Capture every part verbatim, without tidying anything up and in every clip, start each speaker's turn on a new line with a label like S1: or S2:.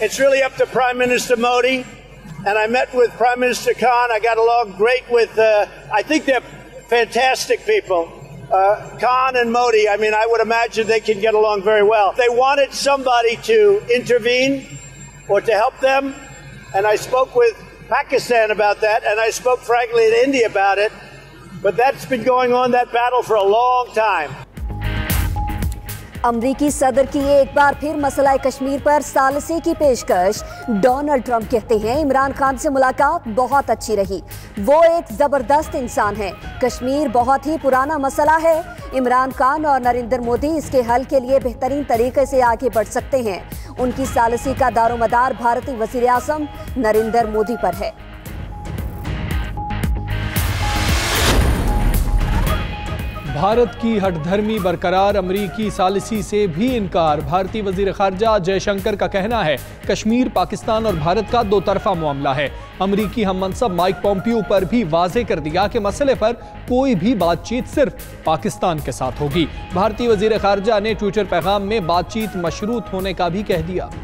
S1: It's really up to Prime Minister Modi, and I met with Prime Minister Khan. I got along great with, uh, I think they're fantastic people. Uh, Khan and Modi, I mean, I would imagine they can get along very well. They wanted somebody to intervene or to help them, and I spoke with Pakistan about that, and I spoke frankly to India about it, but that's been going on, that battle, for a long time.
S2: अमरीकी सदर की एक बार फिर मसला कश्मीर पर सालसी की पेशकश। Donald Trump कहते हैं इमरान खान से मुलाकात बहुत अच्छी रही, वो एक जबरदस्त इंसान है। कश्मीर बहुत ही पुराना मसला है। इमरान खान और नरेंद्र मोदी इसके हल के लिए बेहतरीन तरीके से आगे बढ़ सकते हैं। उनकी सालसी का दारोमदार भारतीय वज़ीर आज़म नरेंद्र मोदी पर है।
S3: भारत की हठधर्मी बरकरार, अमरीकी सालिसी से भी इनकार। भारतीय वजीर खारजा जयशंकर का कहना है कश्मीर पाकिस्तान और भारत का दो तरफा मामला है। अमरीकी हम मनसब माइक पोम्पियो पर भी वाजे कर दिया कि मसले पर कोई भी बातचीत सिर्फ पाकिस्तान के साथ होगी। भारतीय वजीर खारजा ने ट्विटर पैगाम में बातचीत मशरूत होने का भी कह दिया।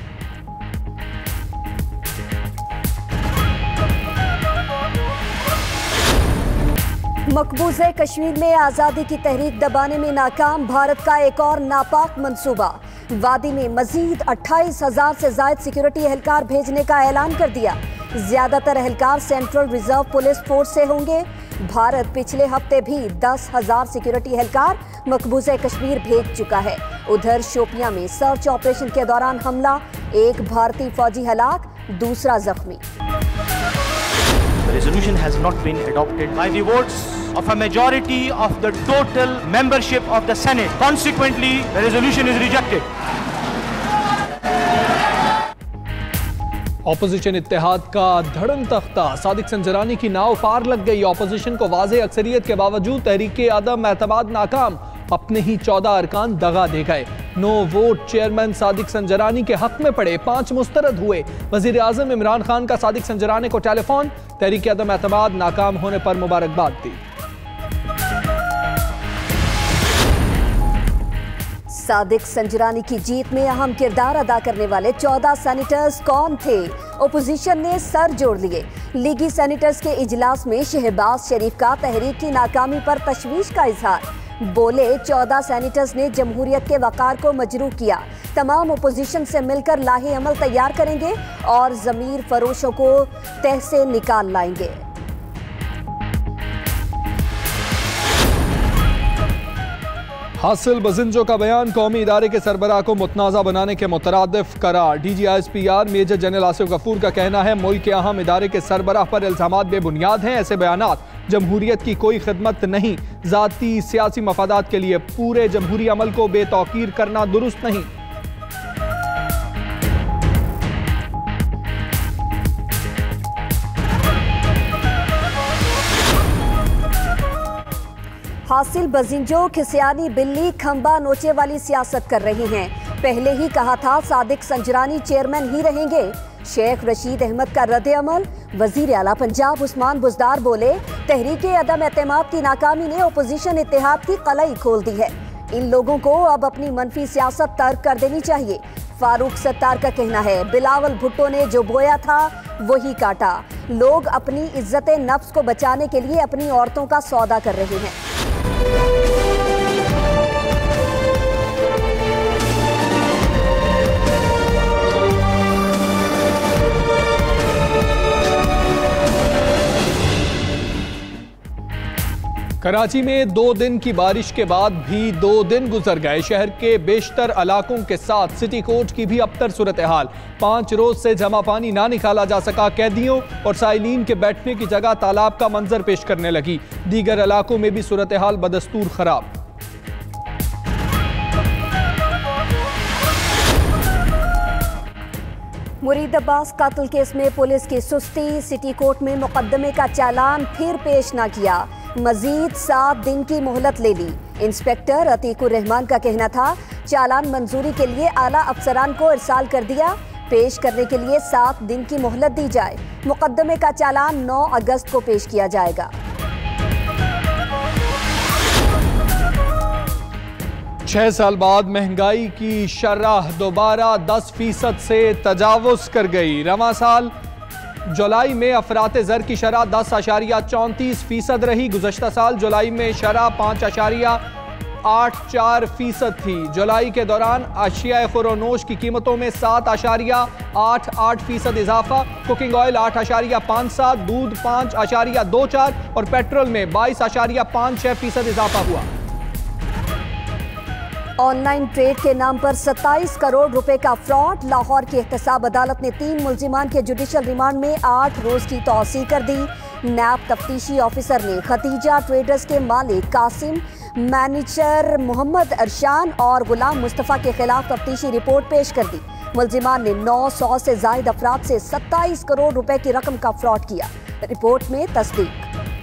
S2: मकबूज़े कश्मीर में आज़ादी की तहरीक दबाने में नाकाम भारत का एक और नापाक मंसूबा। वादी में मजीद अट्ठाईस हजार से ज्यादा सिक्योरिटी एहलकार भेजने का ऐलान कर दिया। ज्यादातर एहलकार सेंट्रल रिजर्व पुलिस फोर्स से होंगे। भारत पिछले हफ्ते भी दस हजार सिक्योरिटी एहलकार मकबूज़े कश्मीर भेज चुका है। उधर शोपियां में सर्च ऑपरेशन के दौरान हमला, एक भारतीय फौजी हलाक, दूसरा जख्मी।
S4: The resolution has not been adopted by the votes of a majority of the total membership of the Senate. Consequently, the resolution is rejected.
S3: Opposition इत्तेहाद का धड़म तख्ता, सादिक संजरानी की नाव पार लग गई। ऑपोजिशन को वाज़ेह अक्सरियत के बावजूद तहरीक अदम एतमाद नाकाम, अपने ही चौदह अरकान दगा दे गए। No vote chairman Sadiq Sanjrani के हक में पड़े, पांच मुस्तरद हुए। वजीर आजम इमरान खान का सादिक संजरानी को टेलीफोन, तहरीक अदम एतमाद नाकाम होने पर मुबारकबाद दी।
S2: सादिक संजरानी की जीत में अहम किरदार अदा करने वाले चौदह सेनेटर्स कौन थे? ओपोजिशन ने सर जोड़ लिए। लीगी सेनेटर्स के इजलास में शहबाज शरीफ का तहरीक की नाकामी पर तशवीश का इजहार। बोले चौदह सेनेटर्स ने जमहूरियत के वकार को मजरूह किया। तमाम ओपोजिशन से मिलकर लाहे अमल तैयार करेंगे और जमीर फरोशों को तह से निकाल लाएंगे।
S3: हासिल बजिंजो का बयान कौमी इदारे के सरबराह को मुतनाज़ा बनाने के मुतरादिफ करार। D G I S P R major general Asif Ghafoor का कहना है मुल्क के अहम इदारे के सरबराह पर इल्जामात बेबुनियाद हैं। ऐसे बयानात जमहूरियत की कोई खिदमत नहीं, ज़ाती सियासी मफादात के लिए पूरे जमहूरी अमल को बेतौकीर करना दुरुस्त नहीं।
S2: हासिल बजिंजो खिसियानी बिल्ली खंबा नोचे वाली सियासत कर रही हैं। पहले ही कहा था सादिक संजरानी चेयरमैन ही रहेंगे। शेख रशीद अहमद का रद्द अमल। वजीर आला पंजाब उस्मान बुज़दार बोले तहरीक अदम एतमाद की नाकामी ने ओपोजिशन इत्तेहाद की कलई खोल दी है। इन लोगों को अब अपनी मनफी सियासत तर्क कर देनी चाहिए। फारूक सत्तार का कहना है बिलावल भुट्टो ने जो बोया था वही काटा। लोग अपनी इज्जत नफ्स को बचाने के लिए अपनी औरतों का सौदा कर रहे हैं।
S3: कराची में दो दिन की बारिश के बाद भी दो दिन गुजर गए। शहर के बेशतर इलाकों के साथ सिटी कोर्ट की भी अबतर सूरत हाल। पाँच रोज से जमा पानी ना निकाला जा सका। कैदियों और साइलिन के बैठने की जगह तालाब का मंजर पेश करने लगी। दीगर इलाकों में भी सूरत हाल बदस्तूर खराब।
S2: मुरीद अब्बास कातिल केस में पुलिस की सुस्ती। सिटी कोर्ट में मुकदमे का चालान फिर पेश न किया। मजीद सात दिन की मोहलत ले ली। इंस्पेक्टर अतीकुर रहमान का कहना था चालान मंजूरी के लिए आला अफसरान को इरसाल कर दिया। पेश करने के लिए सात दिन की मोहलत दी जाए। मुकदमे का चालान नौ अगस्त को पेश किया जाएगा।
S3: छह साल बाद महंगाई की शरह दोबारा दस फीसद से तजावुज कर गई। रवां साल जुलाई में अफरात ज़र की शरह दस अशारिया चौंतीस फीसद रही। गुज़श्ता साल जुलाई में शरह पाँच अशारिया आठ चार फीसद थी। जुलाई के दौरान अशिया खुरोनोश की कीमतों में सात अशारिया आठ आठ फीसद इजाफा, कुकिंग ऑयल आठ अशारिया पाँच सात, दूध पाँच अशारिया दो चार और पेट्रोल में बाईस अशारिया पाँच छः फीसद इजाफा हुआ।
S2: ऑनलाइन ट्रेड के नाम पर सत्ताईस करोड़ रुपए का फ्रॉड। लाहौर की एहतसाब अदालत ने तीन मुल्जिमान के जुडिशल रिमांड में आठ रोज की तौसी कर दी। नैब तफ्तीशी ऑफिसर ने खतीजा ट्रेडर्स के मालिक कासिम, मैनेजर मोहम्मद अरशान और गुलाम मुस्तफ़ा के खिलाफ तफ्तीशी रिपोर्ट पेश कर दी। मुल्जिमान ने नौ सौ से जायद अफराद से सत्ताईस करोड़ रुपए की रकम का फ्रॉड किया। रिपोर्ट में तस्दीक।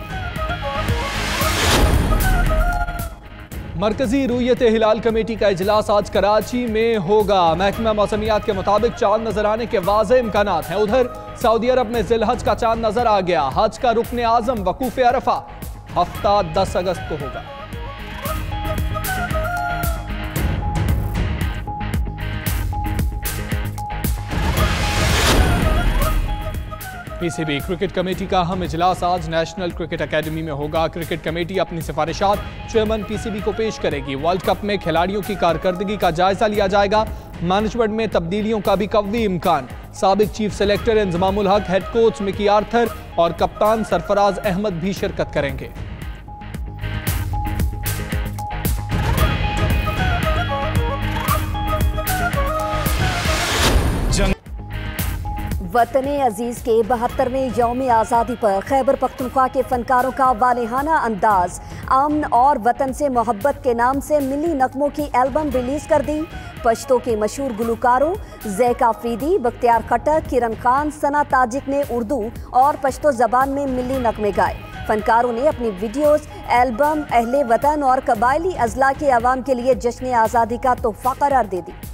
S3: मरकजी रुयत हिलाल कमेटी का इजलास आज कराची में होगा। महकमा मौसमियात के मुताबिक चांद नजर आने के वाज़े इम्कानात हैं। उधर सऊदी अरब में जिलहज का चांद नजर आ गया। हज का रुकने आजम वकूफ अरफा हफ्ता दस अगस्त को होगा। पीसीबी क्रिकेट कमेटी का अहम इजलास आज नेशनल क्रिकेट एकेडमी में होगा। क्रिकेट कमेटी अपनी सिफारिशात चेयरमैन पीसीबी को पेश करेगी। वर्ल्ड कप में खिलाड़ियों की कारकर्दगी का जायजा लिया जाएगा। मैनेजमेंट में तब्दीलियों का भी कवी इम्कान। साबिक चीफ सेलेक्टर इंजमामुल हक, हेड कोच मिकी आर्थर और कप्तान सरफराज अहमद भी शिरकत करेंगे।
S2: वतन अजीज के बहत्तरवें यौम आज़ादी पर खैबर पख्तूनख्वा के फनकारों का वालेहाना अंदाज। अमन और वतन से मोहब्बत के नाम से मिली नगमों की एल्बम रिलीज कर दी। पश्तो के मशहूर गुलकारों ज़ैक आफरीदी, बख्तियार खट्टर, किरण खान, सना ताजिक ने उर्दू और पश्तो जबान में मिली नगमे गाए। फनकारों ने अपनी वीडियोस, एल्बम अहले वतन और कबायली अजला के अवाम के लिए जश्न आज़ादी का तोहफा करार दे दी।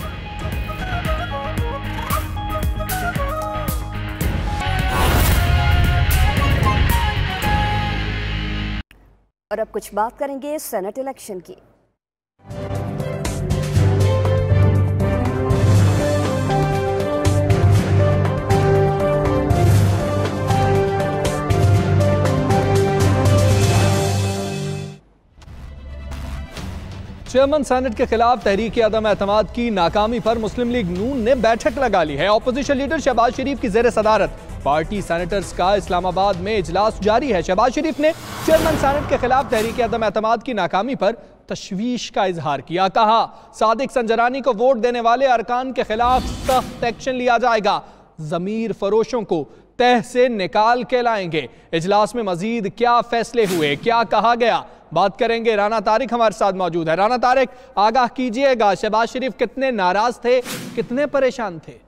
S2: और अब कुछ बात करेंगे सेनेट इलेक्शन की।
S3: चेयरमैन सेनेट के खिलाफ तहरीक अदम एतमाद की नाकामी पर मुस्लिम लीग नून ने बैठक लगा ली है। ऑपोजिशन लीडर शहबाज शरीफ की जेर सदारत पार्टी सेनेटर्स का इस्लामाबाद में इजलास जारी है। शहबाज शरीफ ने चेयरमैन सेनेट के खिलाफ तहरीक अदम एतमाद की नाकामी पर तशवीश का इजहार किया। कहा, सादिक संजरानी को वोट देने वाले अरकान के खिलाफ सख्त एक्शन लिया जाएगा। जमीर फरोशों को तह से निकाल के लाएंगे। इजलास में मजीद क्या फैसले हुए, क्या कहा गया, बात करेंगे। राना तारिक हमारे साथ मौजूद है। राना तारिक, आगाह कीजिएगा, शहबाज शरीफ कितने नाराज थे, कितने परेशान थे?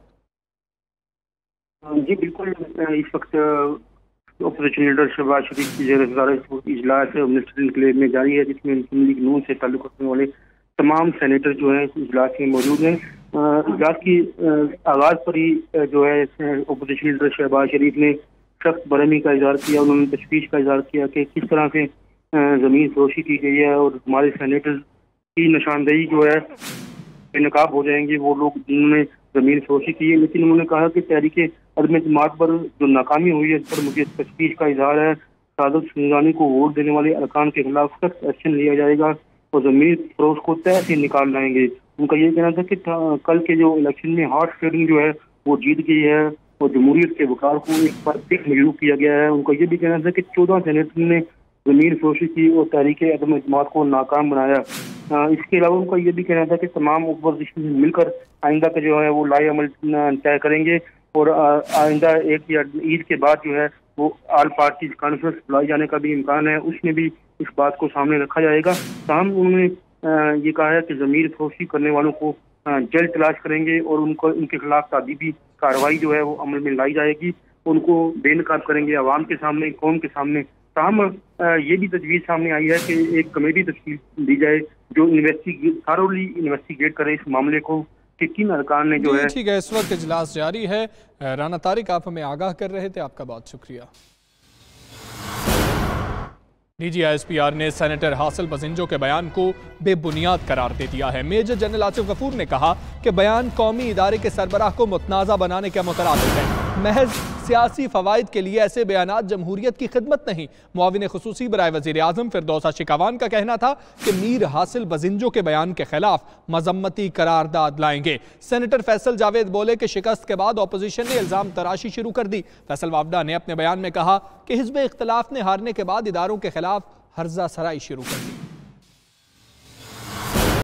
S5: जी बिल्कुल, इस वक्त अपोजिशन लीडर शहबाज शरीफ की जेर सदारत इजलास मिनिस्टर इनक्लेव में जारी है, जिसमें मुस्लिम लीग नून से ताल्लुक रखने वाले तमाम सेनेटर जो हैं इस इजलास में मौजूद हैं। इजलास की आगाज पर ही जो है अपोजिशन लीडर शहबाज शरीफ ने सख्त बरहमी का इजहार किया। उन्होंने तशवीश का इजहार किया कि किस तरह से जमीन फरोशी की गई है और हमारे सेनेटर की निशानदेही जो है बेनकाब हो जाएंगे वो लोग जिन्होंने जमीन फरोशी की है। लेकिन उन्होंने कहा कि तहरीक अदम एतमाद पर जो नाकामी हुई है इस पर मुझे तशवीश का इजहार है। सादिक संजरानी को वोट देने वाले अरकान के खिलाफ सख्त एक्शन लिया जाएगा और जमीन फरोश को तय से निकाल लाएंगे। उनका ये कहना था कि कल के जो इलेक्शन में हॉर्स ट्रेडिंग जो है वो जीत गई है और जमहूरियत के वकार को एक बार फिर मजरूह किया गया है। उनका ये भी कहना था कि चौदह सेनेटर ने जमीन फरोशी की और तहरीक अदम एतमाद को नाकाम बनाया। इसके अलावा उनका ये भी कहना था कि तमाम अपोजिशन मिलकर आइंदा का जो है वो लाई अमल तय करेंगे और आइंदा एक या ईद के बाद जो है वो आल पार्टी कॉन्फ्रेंस बुलाई जाने का भी इम्कान है, उसमें भी इस बात को सामने रखा जाएगा। ताहम उन्होंने ये कहा है कि जमीन फरोशी करने वालों को जल्द तलाश करेंगे और उनको उनके खिलाफ तादीबी कार्रवाई जो है वो अमल में लाई जाएगी, उनको बेनकाब करेंगे अवाम के सामने, कौम के सामने। ताहम ये भी तजवीज़ सामने आई है कि एक कमेटी तश्कील दी जाए जो इन्वेस्टिगेट थारोली इन्वेस्टिगेट करे इस मामले को कि किन अरकान ने जो है।
S3: ठीक है, इस वक्त इजलास जारी है। राना तारिक, आप हमें आगाह कर रहे थे, आपका बहुत शुक्रिया। D G I S P R ने सेनेटर हासिल बजिंजो के बयान को बेबुनियाद करार दे दिया है। मेजर जनरल आसिफ गफूर ने कहा कि बयान कौमी इदारे के सरबराह को मुतनाज़ा बनाने के मुतरादिफ है। महज सियासी फवाइद के लिए ऐसे बयानात जमहूरियत की खिदमत नहीं। मुआविन खुसूसी बराए वज़ीर आज़म फिरदौसा शिकावान का कहना था कि मीर हासिल बजिंजो के बयान के खिलाफ मजम्मती करारदाद लाएंगे। सेनेटर फैसल जावेद बोले कि शिकस्त के बाद अपोजिशन ने इल्ज़ाम तराशी शुरू कर दी। फैसल वावडा ने अपने बयान में कहा कि हिज़्ब इख्तिलाफ ने हारने के बाद इदारों के खिलाफ हर्जा सराई शुरू कर दी।